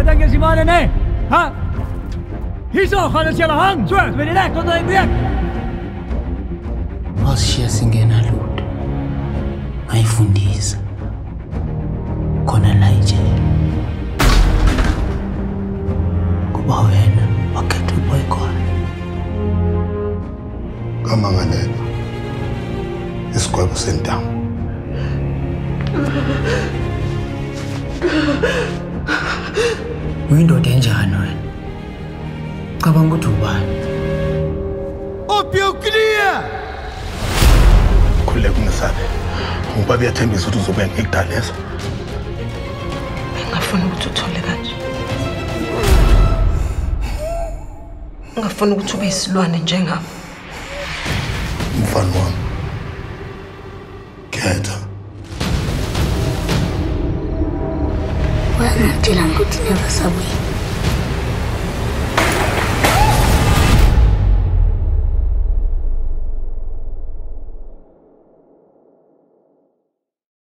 个当个什么的呢？哈？你说好的写了行，说为你来做做一遍。 Wasishiya singena lutho. Ngayifundisa. Khona la ejele. Kuba wena wakhetha ukuboycott. Kamanganela. Isigwebo sentamo. Uyindoda enjani wena? Cabanga ukuthi ubani? Clear. Khuleka ungesabe. Ngoba biyathembisa ukuthi uzobuya ngekudaleza. Ngafuna ukuthi uthole kanje. Ngafuna ukuthi ube isilwane njengami. Mfana wami. Khetha. Wena ngitshela ukuthi never sabuya.